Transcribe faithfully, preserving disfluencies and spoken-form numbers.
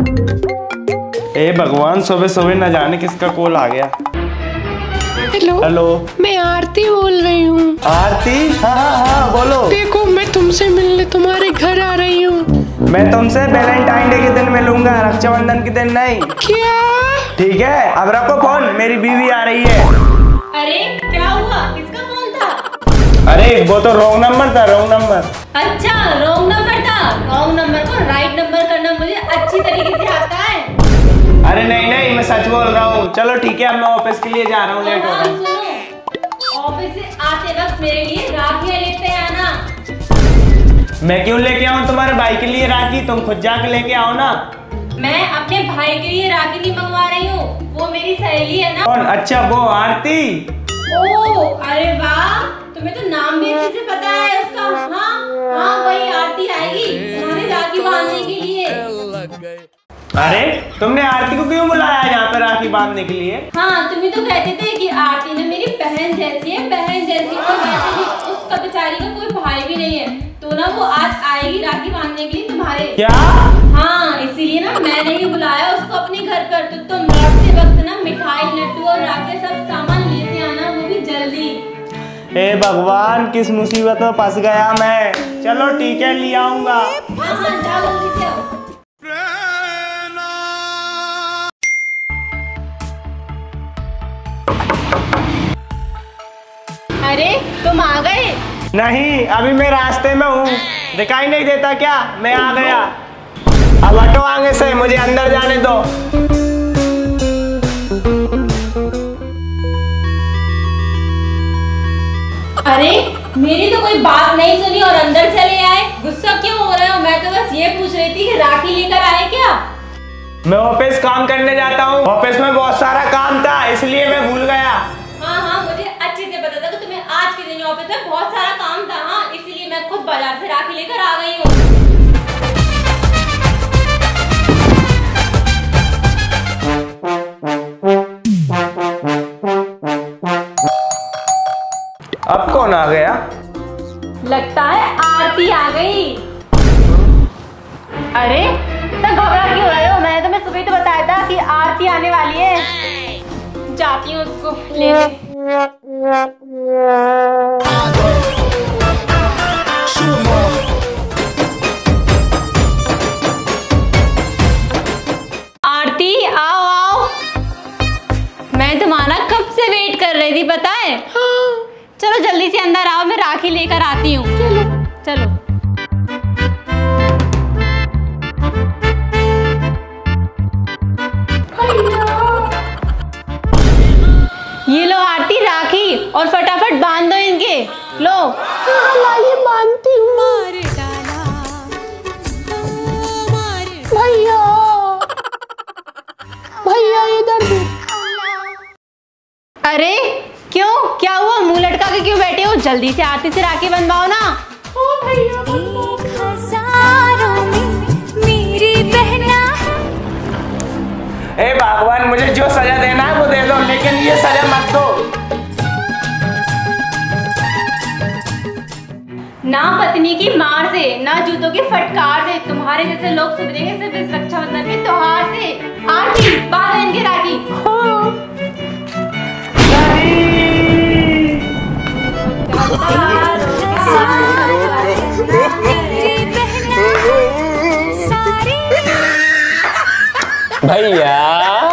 ए भगवान, सुबह सुबह न जाने किसका कॉल आ गया। हेलो हेलो, मैं आरती बोल रही हूँ। आरती? हाँ हाँ हाँ बोलो। देखो, मैं तुमसे मिलने तुम्हारे घर आ रही हूँ। मैं तुमसे वैलेंटाइन डे के दिन मिलूंगा, रक्षाबंधन के दिन नहीं। क्या? ठीक है, अब रखो फोन, मेरी बीवी आ रही है। अरे क्या हुआ, किसका फोन था? अरे वो तो रॉन्ग नंबर था, रॉन्ग नंबर। अच्छा, रॉन्ग नंबर था। रॉन्ग नंबर को राइट नंबर करना मुझे अच्छी तरीके से आता है। अरे नहीं नहीं, मैं सच बोल रहा हूँ। चलो ठीक है, अब मैं ऑफिस के लिए जा रहा हूँ, लेट हो रहा है। सुनो, ऑफिस से आते वक्त मेरे लिए राखियाँ लेते आना। मैं क्यों लेके आऊँ तुम्हारे भाई के लिए राखी? तुम खुद जाके लेके आओ ना। मैं अपने भाई के लिए राखी नहीं मंगवा रही हूँ, वो मेरी सहेली है ना। कौन? अच्छा वो आरती। ओह अरे वाह, तुम्हें तो नाम भी अच्छे से पता है उसका। हाँ हाँ, वही आरती आएगी तुम्हारी राखी बांधने के लिए। अरे तुमने आरती को क्यों बुलाया यहाँ पे राखी बांधने के लिए? हाँ, तुम ही तो कहते थे कि आरती ने मेरी बहन जैसी है, बहन जैसी है। तो वैसे भी उसका बेचारी का कोई भाई भी नहीं है, तो ना वो आज आएगी राखी बांधने के लिए तुम्हारे। क्या? हाँ, इसीलिए ना मैंने ही बुलाया उसको अपने घर पर। तो तुम लौटते वक्त ना मिठाई, लड्डू और राखी सब सामान लेते आना, वो भी जल्दी। हे भगवान, किस मुसीबत में फंस गया मैं। चलो ठीक है, ले आऊंगा। हाँ हाँ, जाओ जल्दी से आओ। अरे तुम आ गए? नहीं, अभी मैं रास्ते में हूँ। दिखाई नहीं देता क्या? मैं आ गया। अब हटो आगे से, मुझे अंदर जाने दो। अरे मेरी तो कोई बात नहीं सुनी और अंदर चले आए। गुस्सा क्यों हो रहे हो? मैं तो बस ये पूछ रही थी कि राखी लेकर आए क्या? मैं ऑफिस काम करने जाता हूँ। ऑफिस में बहुत सारा काम था, इसलिए मैं भूल गया। हाँ हाँ, मुझे अच्छे से पता था कि तुम्हें आज के दिन ऑफिस में बहुत सारा काम था। हाँ, इसीलिए मैं खुद बाजार से राखी लेकर आ गई हूँ। अब कौन आ गया? लगता है आरती आ गई। अरे तो घबरा क्यों रहे हो? मैंने तुम्हें सुबह तो बताया था कि आरती आने वाली है। जाती हूँ उसको लेने। आरती आओ आओ, मैं तुम्हारा कब से वेट कर रही थी पता है। हाँ। चलो जल्दी से अंदर आओ, मैं राखी लेकर आती हूँ। चलो चलो। ये लो आरती राखी, और फटाफट बांध दो इनके। लो लाइए, बांधती हूँ। भैया भैया इधर। अरे क्यों, क्या हुआ? मुंह लटका के क्यों बैठे हो? जल्दी से आरती से राखी बंधवाओ ना। ओ भैया, एक हजारों में मेरी बहना। ए भगवान, मुझे जो सजा देना है वो दे दो, लेकिन ये सजा मत दो। ना पत्नी की मार से, ना जूतों की फटकार से तुम्हारे जैसे लोग सुधरेंगे सिर्फ इस रक्षाबंधन के त्योहार से। आरती बांधो इनके राखी। भैया